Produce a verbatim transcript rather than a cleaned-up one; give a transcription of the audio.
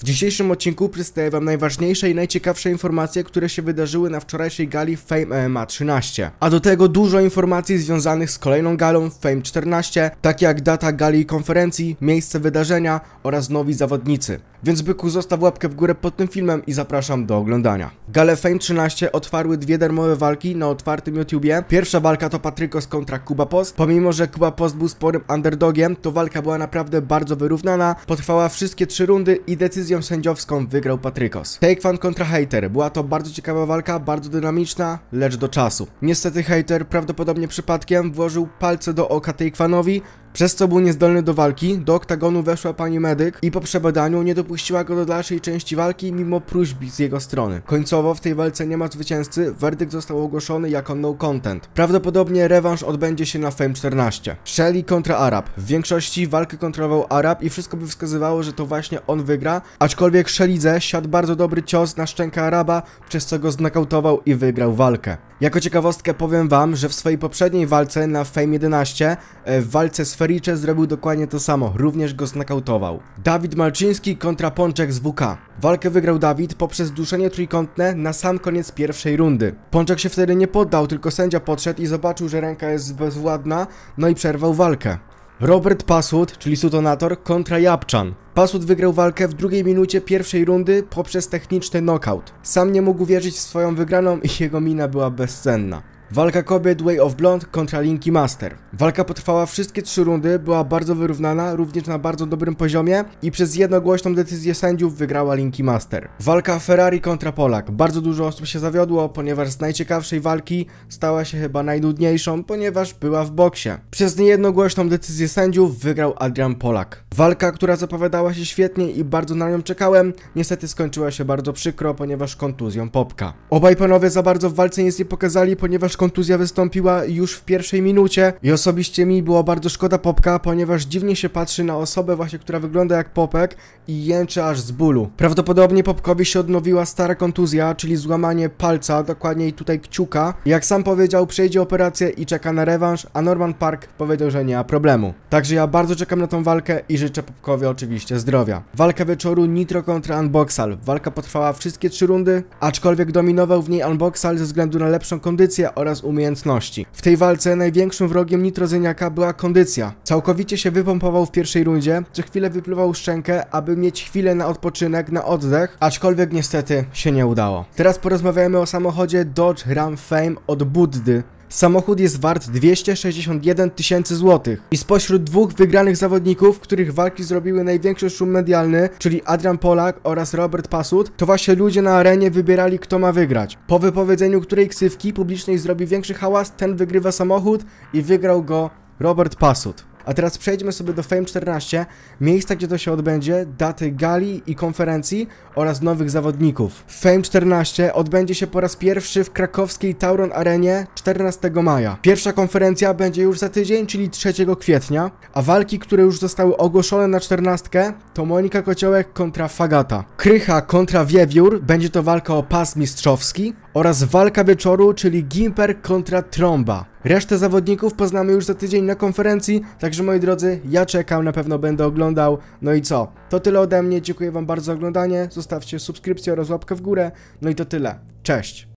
W dzisiejszym odcinku przedstawię wam najważniejsze i najciekawsze informacje, które się wydarzyły na wczorajszej gali Fame M M A trzynaście. A do tego dużo informacji związanych z kolejną galą Fame czternaście, takie jak data gali i konferencji, miejsce wydarzenia oraz nowi zawodnicy. Więc byku, zostaw łapkę w górę pod tym filmem i zapraszam do oglądania. Galę Fame trzynaście otwarły dwie darmowe walki na otwartym YouTubie. Pierwsza walka to Patrykos kontra Kuba Post. Pomimo, że Kuba Post był sporym underdogiem, to walka była naprawdę bardzo wyrównana, potrwała wszystkie trzy rundy i decyzją sędziowską wygrał Patrykos. Takefan kontra Hater. Była to bardzo ciekawa walka, bardzo dynamiczna, lecz do czasu. Niestety Hater prawdopodobnie przypadkiem włożył palce do oka Takefanowi, przez co był niezdolny do walki. Do oktagonu weszła pani medyk i po przebadaniu nie dopuściła go do dalszej części walki mimo próśb z jego strony. Końcowo w tej walce nie ma zwycięzcy, werdykt został ogłoszony jako no content. Prawdopodobnie rewanż odbędzie się na Fame czternaście. Shelly kontra Arab. W większości walkę kontrolował Arab i wszystko by wskazywało, że to właśnie on wygra, aczkolwiek Shelidze siadł bardzo dobry cios na szczękę Araba, przez co go znokautował i wygrał walkę. Jako ciekawostkę powiem wam, że w swojej poprzedniej walce na Fame jedenaście, w walce z Fericze zrobił dokładnie to samo, również go znokautował. Dawid Malczyński kontra Pączek z W K. Walkę wygrał Dawid poprzez duszenie trójkątne na sam koniec pierwszej rundy. Pączek się wtedy nie poddał, tylko sędzia podszedł i zobaczył, że ręka jest bezwładna, no i przerwał walkę. Robert Pasud, czyli Sutonator, kontra Japczan. Pasud wygrał walkę w drugiej minucie pierwszej rundy poprzez techniczny knockout. Sam nie mógł wierzyć w swoją wygraną i jego mina była bezcenna. Walka kobiet Way of Blonde kontra Linki Master. Walka potrwała wszystkie trzy rundy, była bardzo wyrównana, również na bardzo dobrym poziomie i przez jednogłośną decyzję sędziów wygrała Linki Master. Walka Ferrari kontra Polak. Bardzo dużo osób się zawiodło, ponieważ z najciekawszej walki stała się chyba najnudniejszą, ponieważ była w boksie. Przez niejednogłośną decyzję sędziów wygrał Adrian Polak. Walka, która zapowiadała się świetnie i bardzo na nią czekałem, niestety skończyła się bardzo przykro, ponieważ kontuzją Popka. Obaj panowie za bardzo w walce nic nie pokazali, ponieważ kontuzja wystąpiła już w pierwszej minucie i osobiście mi było bardzo szkoda Popka, ponieważ dziwnie się patrzy na osobę właśnie, która wygląda jak Popek i jęczy aż z bólu. Prawdopodobnie Popkowi się odnowiła stara kontuzja, czyli złamanie palca, dokładniej tutaj kciuka. Jak sam powiedział, przejdzie operację i czeka na rewanż, a Norman Park powiedział, że nie ma problemu. Także ja bardzo czekam na tą walkę i życzę Popkowi oczywiście zdrowia. Walka wieczoru Nitro kontra Unboxal. Walka potrwała wszystkie trzy rundy, aczkolwiek dominował w niej Unboxal ze względu na lepszą kondycję oraz umiejętności. W tej walce największym wrogiem Nitrozyniaka była kondycja. Całkowicie się wypompował w pierwszej rundzie, co chwilę wypluwał szczękę, aby mieć chwilę na odpoczynek, na oddech, aczkolwiek niestety się nie udało. Teraz porozmawiamy o samochodzie Dodge Ram Fame od Buddy. Samochód jest wart dwieście sześćdziesiąt jeden tysięcy złotych i spośród dwóch wygranych zawodników, których walki zrobiły największy szum medialny, czyli Adrian Polak oraz Robert Pasud, to właśnie ludzie na arenie wybierali, kto ma wygrać. Po wypowiedzeniu której ksywki publicznej zrobi większy hałas, ten wygrywa samochód i wygrał go Robert Pasud. A teraz przejdźmy sobie do Fame czternaście, miejsca, gdzie to się odbędzie, daty gali i konferencji oraz nowych zawodników. Fame czternaście odbędzie się po raz pierwszy w krakowskiej Tauron Arenie czternastego maja. Pierwsza konferencja będzie już za tydzień, czyli trzeciego kwietnia, a walki, które już zostały ogłoszone na czternastkę, to Monika Kociołek kontra Fagata. Krycha kontra Wiewiór, będzie to walka o pas mistrzowski oraz walka wieczoru, czyli Gimper kontra Tromba. Resztę zawodników poznamy już za tydzień na konferencji, także moi drodzy, ja czekam, na pewno będę oglądał. No i co? To tyle ode mnie, dziękuję wam bardzo za oglądanie, zostawcie subskrypcję oraz łapkę w górę, no i to tyle. Cześć!